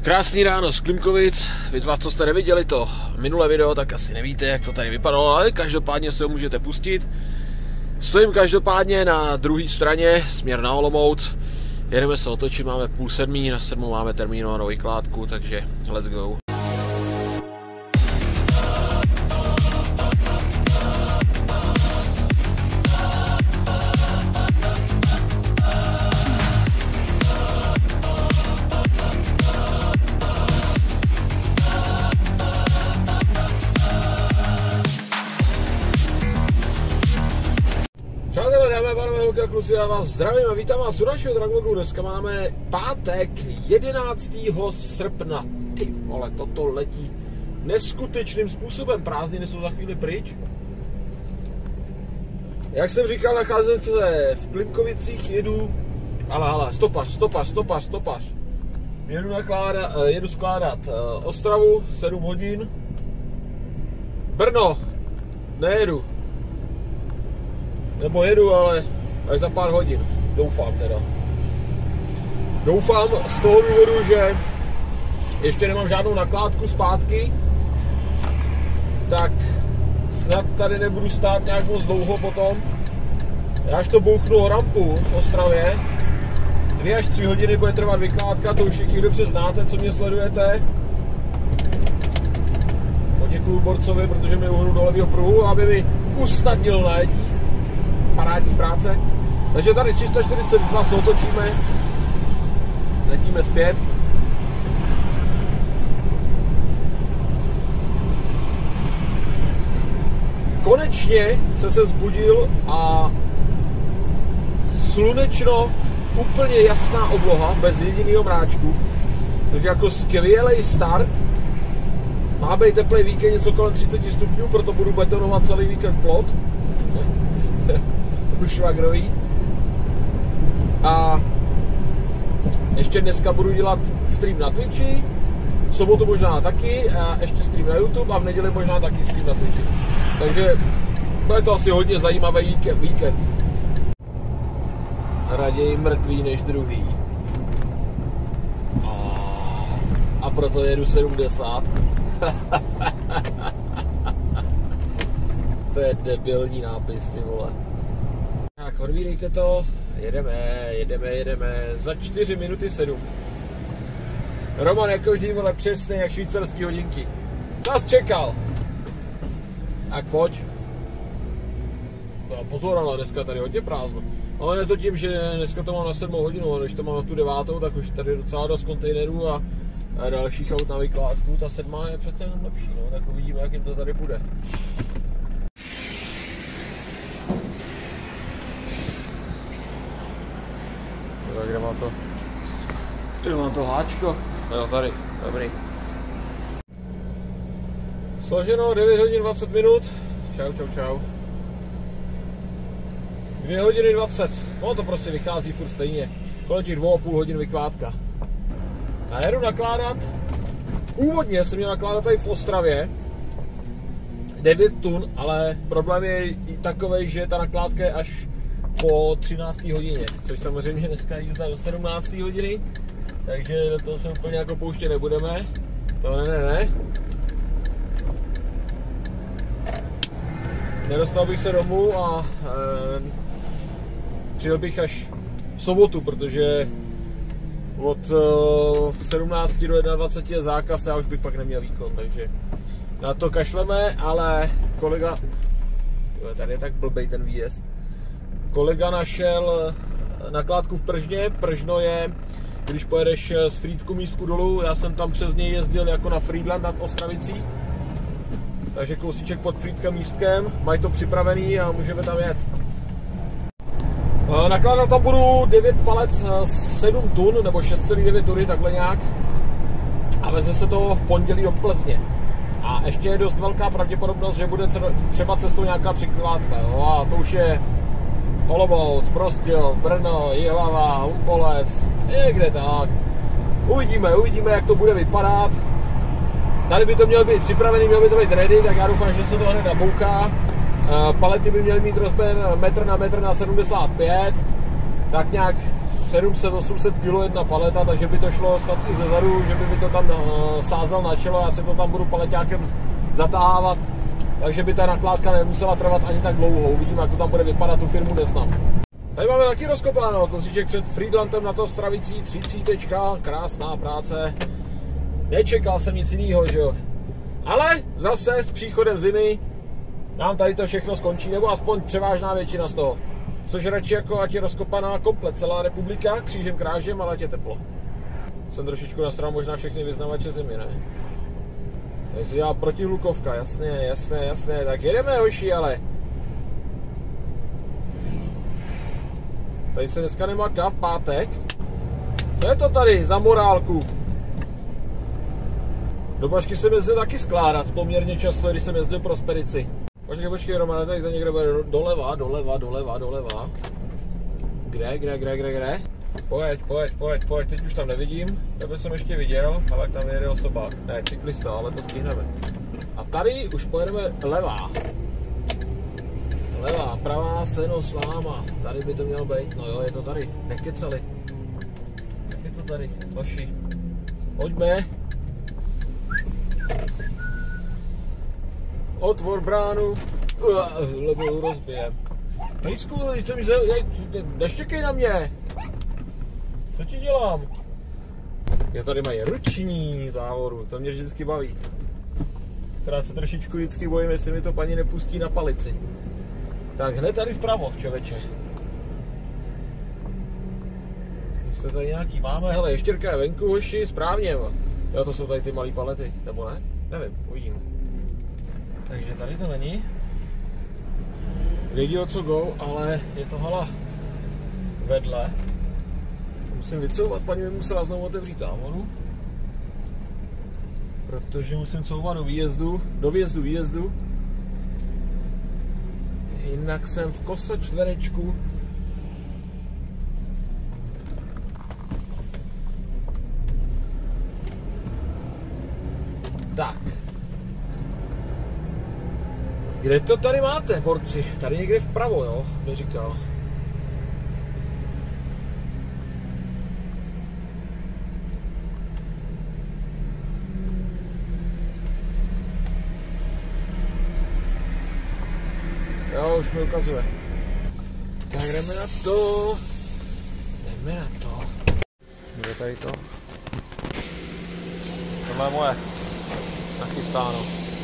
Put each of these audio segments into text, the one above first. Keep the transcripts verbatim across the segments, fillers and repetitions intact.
Krásný ráno z Klimkovic. Vy z vás, co jste neviděli to minulé video, tak asi nevíte, jak to tady vypadalo, ale každopádně se ho můžete pustit. Stojím každopádně na druhé straně, směr na Olomouc. Jedeme se otočit, máme půl sedmí, na sedmou máme termínovanou vykládku, takže let's go. Přátelé, dámy a pánové, holky a kluci, já vás zdravím a vítám vás u dalšího Draglogu. Dneska máme pátek jedenáctého srpna. Ty vole, toto letí neskutečným způsobem. Prázdniny jsou za chvíli pryč. Jak jsem říkal, nacházím se v Klimkovicích, jedu... Ale, ale, stopař, stopař, stopař, stopař. Jedu, nakládat, jedu skládat Ostravu, sedm hodin. Brno, nejedu. Nebo jedu, ale až za pár hodin. Doufám teda. Doufám z toho důvodu, že ještě nemám žádnou nakládku zpátky, tak snad tady nebudu stát nějak moc dlouho potom. Já až to bouchnu rampu v Ostravě, dvě až tři hodiny bude trvat vykládka, to už všichni dobře znáte, co mě sledujete. Poděkuju borcovi, protože mi uhnul do levýho pruhu, aby mi usnadnil najetí. Parádní práce. Takže tady tři sta čtyřicet dva se otočíme, letíme zpět. Konečně se se zbudil a slunečno, úplně jasná obloha, bez jediného mráčku. Takže jako skvělý start. Má být teplý víkend, něco kolem třicet stupňů, proto budu betonovat celý víkend plot. Švagrový. A ještě dneska budu dělat stream na Twitchi, v sobotu možná taky, a ještě stream na YouTube a v neděli možná taky stream na Twitchi. Takže bude to asi hodně zajímavý víkend. Raději mrtvý než druhý. A proto jedu sedmdesát. To je debilní nápis, ty vole. Tak, odvídejte to, jedeme, jedeme, jedeme, za čtyři minuty sedm. Roman jako vždy, vole, přesně jak švýcarský hodinky. Co jsi čekal? Tak pojď. No, pozor, ale dneska tady hodně prázdno. Ale je to tím, že dneska to mám na sedmou hodinu, a když to mám na tu devátou, tak už tady je docela dost kontejnerů a, a dalších aut na vykládku. Ta sedmá je přece jenom lepší, no, tak uvidíme, jak jim to tady bude. Kde mám to? Kde mám to háčko? Jo, tady, dobrý. Složeno devět hodin dvacet minut. Čau, čau, čau. dvě hodiny dvacet. No to prostě vychází furt stejně. Kolem těch dvou a půl hodin vykládka. A jedu nakládat. Původně jsem měl nakládat tady v Ostravě devět tun, ale problém je takovej, že ta nakládka je až po třinácté hodině, což samozřejmě dneska jízda do sedmnácté hodiny, takže do toho se úplně jako pouštět nebudeme. To ne, ne, ne. Nedostal bych se domů a e, přijel bych až v sobotu, protože od e, sedmnácti do dvaceti jedna je zákaz a já už bych pak neměl výkon, takže na to kašleme, ale kolega, tady je tak blbej ten výjezd. Kolega našel nakládku v Pržně. Pržno je, když pojedeš z Frýdku místku dolů, já jsem tam přes něj jezdil jako na Frýdland nad Ostravicí. Takže kousíček pod Frýdkem místkem, mají to připravený a můžeme tam jet. Nakládat tam budu devět palet sedm tun, nebo šest celá devět tuny, takhle nějak. A veze se to v pondělí do Plzně. A ještě je dost velká pravděpodobnost, že bude třeba cestou nějaká přikládka. Jo? A to už je Olomouc, Prostějov, Brno, Jihlava, Úpoles, někde tak. Uvidíme, uvidíme, jak to bude vypadat. Tady by to mělo být připravený, mělo by to být ready, tak já doufám, že se to hned nabouchá. Palety by měly mít rozměr metr na metr na sedmdesát pět. Tak nějak sedm set osm set kilo jedna paleta, takže by to šlo snad i ze zadu, že by mi to tam sázel na čelo, já si to tam budu paleťákem zatáhávat, takže by ta nakládka nemusela trvat ani tak dlouho. Uvidíme, jak to tam bude vypadat, tu firmu neznám. Tady máme taky rozkopáno, kousíček před Friedlandem na to stravicí, třicítečka, krásná práce. Nečekal jsem nic jiného, že jo. Ale zase s příchodem zimy nám tady to všechno skončí, nebo aspoň převážná většina z toho. Což radši jako ať je rozkopaná komplet celá republika, křížem krážem, ale ať je teplo. Jsem trošičku nasral možná všechny vyznavače zimy, ne? Tady se dělá protihlukovka, jasně, jasně, jasně, tak jedeme hoši, ale. Tady se dneska nemaká v pátek. Co je to tady za morálku? Do Bašky jsem jezdil taky skládat poměrně často, když jsem jezdil pro Spedici. Počkej, počkej, Romane, tady to někde bude doleva, doleva, doleva, doleva. Kde, kde, kde, kde, kde? Pojď, pojď, pojď, pojď, teď už tam nevidím. Tebe jsem ještě viděl, ale tam jede osoba. Ne, cyklista, ale to stihneme. A tady už pojedeme levá. Levá, pravá, seno, sláma. Tady by to mělo být, no jo, je to tady. Nekecali. Jak je to tady, hoši? Pojďme. Otvor bránu, lebo rozbijem. Nejsku, jsem zel, neštěkej na mě. Co ti dělám? Já tady mají ruční závodu, to mě vždycky baví. Která se trošičku vždycky bojím, jestli mi to paní nepustí na palici. Tak hned tady vpravo, čověče. Jste tady nějaký máme, hele, ještěrka je venku, hoši, správně. Jo, to jsou tady ty malý palety, nebo ne? Nevím, uvidíme. Takže tady to není. Vědí o co go, ale je to hala vedle. Musím vycouvat, paní mi musela znovu otevřít závodu. Protože musím couvat do výjezdu, do výjezdu, výjezdu. Jinak jsem v koso čtverečku. Tak. Kde to tady máte, borci? Tady někde vpravo, jo? By říkal. Jo, už mi ukazuje. Tak jdeme na to. Jdeme na to. Kde tady to? Tohle je moje. Nachystáno.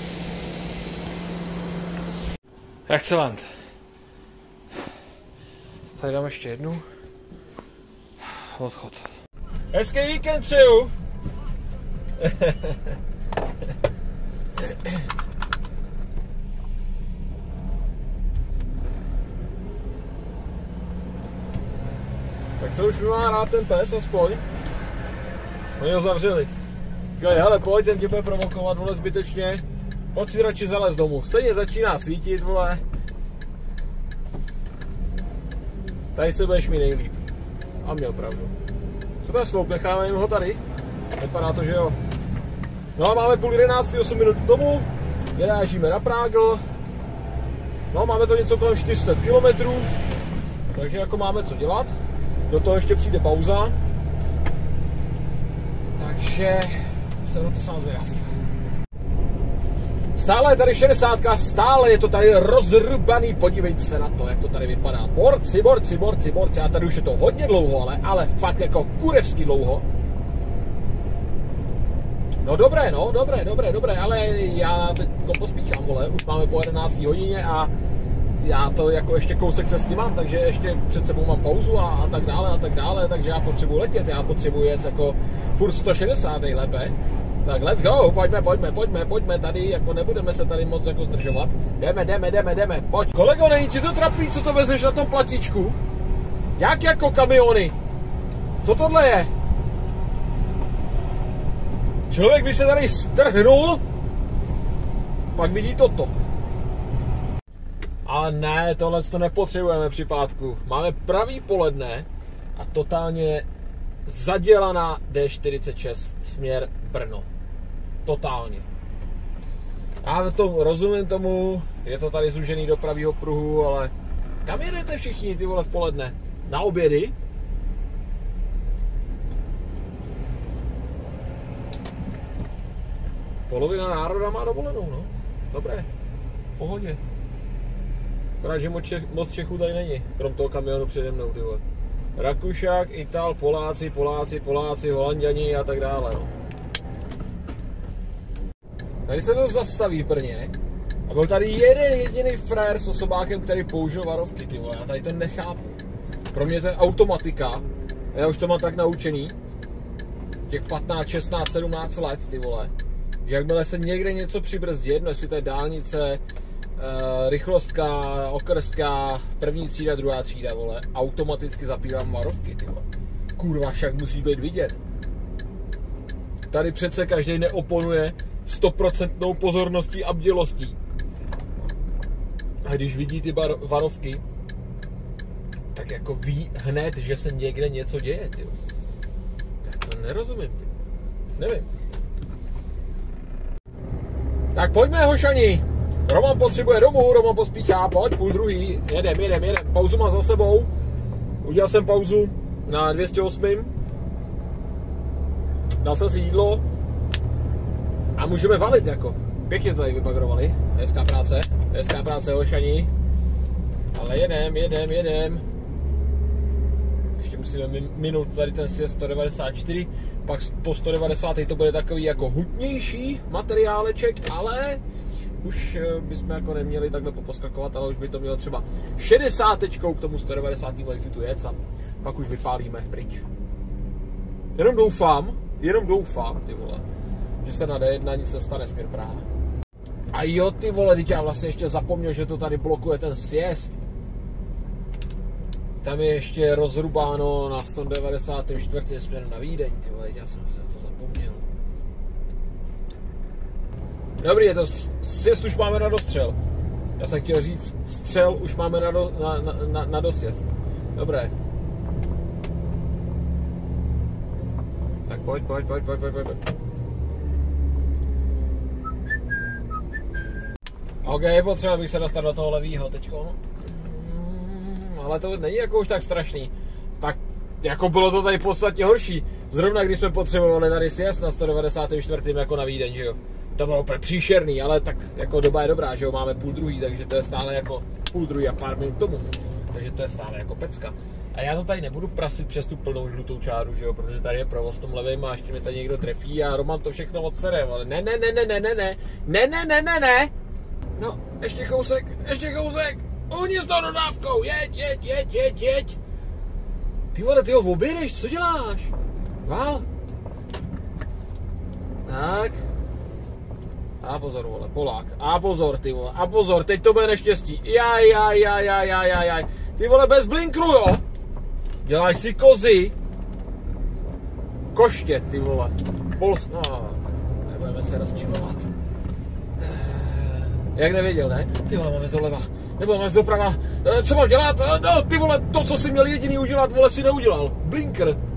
Excellent. Tady dám ještě jednu. Odchod. Hezký víkend přeju. Tak co už mi má rád ten pes aspoň? Oni ho zavřeli. Říkali, hele, pojď, ten tě bude provokovat, vole, zbytečně. Pojď si radši zalez domů. Stejně začíná svítit, vole. Tady se budeš mi nejlíp. A měl pravdu. Co ten sloup, necháme jim ho tady? Vypadá to, že jo. No a máme půl jedenáctý, osm minut k tomu. Vyrážíme na Prágl. No máme to něco kolem čtyři sta kilometrů. Takže jako máme co dělat. Do toho ještě přijde pauza. Takže jsem na to sám zvědav. Stále je tady šedesátka, stále je to tady rozrubaný, podívejte se na to, jak to tady vypadá. Borci, borci, borci, borci, a tady už je to hodně dlouho, ale, ale fakt jako kurevsky dlouho. No dobré, no, dobré, dobré, dobré, ale já teď pospíchám, vole, už máme po jedenácté hodině a já to jako ještě kousek cesty mám, takže ještě před sebou mám pauzu a, a tak dále a tak dále, takže já potřebuji letět, já potřebuji jet jako furt sto šedesát nejlépe. Tak let's go, pojďme, pojďme, pojďme, pojďme tady, jako nebudeme se tady moc jako zdržovat. Jdeme, jdeme, jdeme, jdeme, pojď. Kolego, není ti to trapný, co to vezeš na tom platíčku? Jak jako kamiony? Co tohle je? Člověk by se tady strhnul, pak vidí toto. Ale ne, tohle to nepotřebujeme při pátku. Máme pravý poledne a totálně zadělaná D čtyřicet šest směr Brno. Totálně. Já to rozumím tomu, je to tady zúžený do pravýho pruhu, ale kam jedete všichni, ty vole, v poledne? Na obědy? Polovina národa má dovolenou, no. Dobré. V pohodě. Akorát, že moc, Čech, moc Čechů tady není, krom toho kamionu přede mnou, ty vole. Rakušák, Ital, Poláci, Poláci, Poláci, Holanděni a tak dále, no. Tady se to zastaví v Brně a byl tady jeden jediný frajer s osobákem, který použil varovky, ty vole, já tady to nechápu. Pro mě to je automatika, já už to mám tak naučený, těch patnáct, šestnáct, sedmnáct let, ty vole, že jakmile se někde něco přibrzdí, jedno, jestli to je dálnice, Uh, rychlostka, okrská, první třída, druhá třída, vole, automaticky zapívám varovky, ty vole. Kurva, však musí být vidět. Tady přece každý neoponuje stoprocentnou pozorností a bdělostí. A když vidí ty bar- varovky, tak jako ví hned, že se někde něco děje, ty vole. Já to nerozumím, ty. Nevím. Tak pojďme, hošani. Roman potřebuje domů, Roman pospíchá, pojď, půl druhý, jedem, jedem, jedem, pauzu má za sebou, udělal jsem pauzu na dvě stě osm, dal jsem si jídlo a můžeme valit, jako, pěkně to tady vybagrovali, hezká práce, hezká práce, hošani, ale jedem, jedem, jedem, ještě musíme minout tady ten sjezd sto devadesát čtyři, pak po sto devadesát to bude takový jako hutnější materiáleček, ale už bychom jako neměli takhle poposkakovat, ale už by to mělo třeba šedesátečkou k tomu sto devadesátému exitu jet a pak už vypálíme pryč. Jenom doufám, jenom doufám, ty vole, že se na D jedna nic nestane směr Praha. A jo, ty vole, teď já vlastně ještě zapomněl, že to tady blokuje ten sjezd. Tam je ještě rozrubáno na sto devadesát čtyři směrem na Vídeň, ty vole, já jsem se to zapomněl. Dobrý, je to sjezd už máme na dostřel. Já jsem chtěl říct, střel už máme na, do, na, na, na, na dosjezd. Dobré. Tak pojď, pojď, pojď, pojď, pojď, pojď. OK, potřeba bych se dostat do toho levýho teďko. Ale to není jako už tak strašný. Tak jako bylo to tady podstatně horší. Zrovna když jsme potřebovali tady sjezd na sto devadesát čtyři jako na Vídeň, že jo. To bylo úplně příšerný, ale tak jako doba je dobrá, že jo, máme půl druhý, takže to je stále jako půl druhý a pár minut tomu. Takže to je stále jako pecka. A já to tady nebudu prasit přes tu plnou žlutou čáru, že jo, protože tady je provoz tom levým a ještě mě tady někdo trefí a Roman to všechno odsere, ale ne, ne, ne, ne, ne, ne, ne, ne, ne, ne, ne, ne. No, ještě kousek, ještě kousek, uhni s tou dodávkou, jeď, jeď, jeď, jeď, jeď. Ty vole, ty ho objedeš, co děláš? Vál. Tak. A pozor, vole, Polák. A pozor, ty vole. A pozor, teď to bude neštěstí. Jaj, jaj, jaj, jaj, jaj, jaj, jaj. Ty vole, bez blinkru, jo? Děláš si kozy. Koště, ty vole. Pols... No, nebudeme se rozčilovat. Jak nevěděl, ne? Ty vole, máme doleva. Nebo máme doprava. Co mám dělat? No, ty vole, to, co jsi měl jediný udělat, vole, si neudělal. Blinker.